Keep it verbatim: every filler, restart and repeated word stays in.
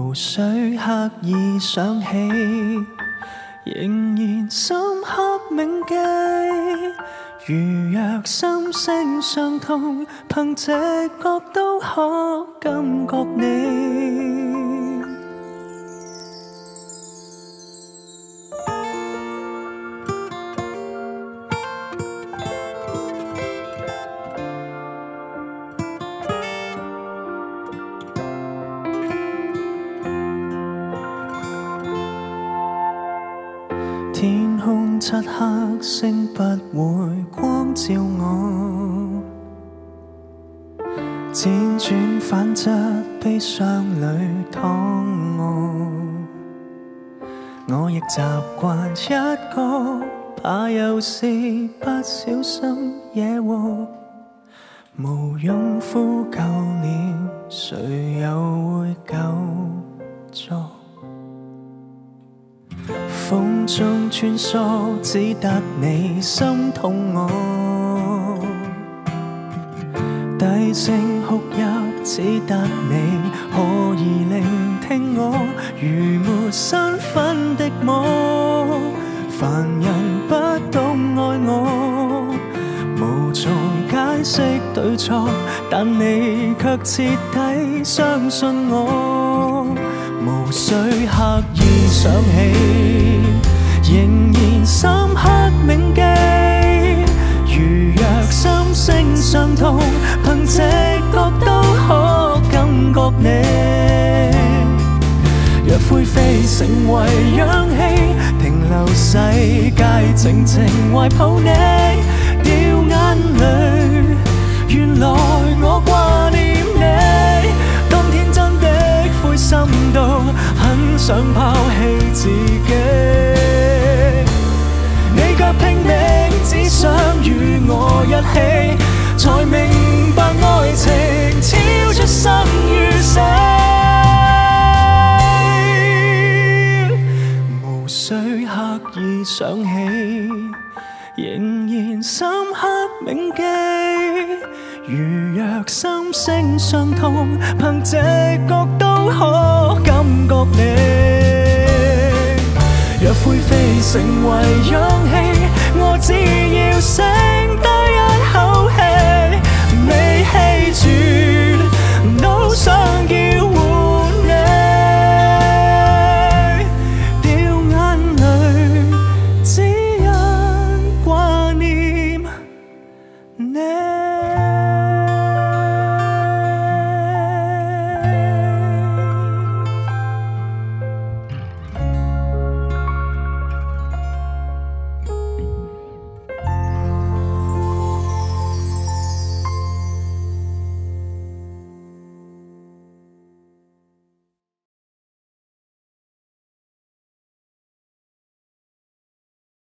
無需刻意想起，仍然深刻銘記。如若心聲相通，憑直覺都可感覺你。天空漆黑，星不會光照我，輾轉反側，悲傷裏躺臥。我亦習慣一個，怕有時不小心惹禍，無用呼救了，誰又會救助？風中穿梭，只得你心痛我。低聲哭泣，只得你可以聆聽我。如沒身份的我，凡人不懂愛我，無從解釋對錯，但你卻徹底相信我。無需刻意想起，仍然深刻銘記。如若心聲相通，憑直覺都可感覺你。若灰飛成為氧氣，停留世界靜靜懷抱你。掉眼淚，原來我掛念你。當天真的灰心到很想拋棄自己，你卻拼命只想與我一起，才明白愛情超出生與死。無需刻意想起，仍然深刻銘記。如若心聲相通，憑直覺都可感覺你。若灰飛成為氧氣，我只要死。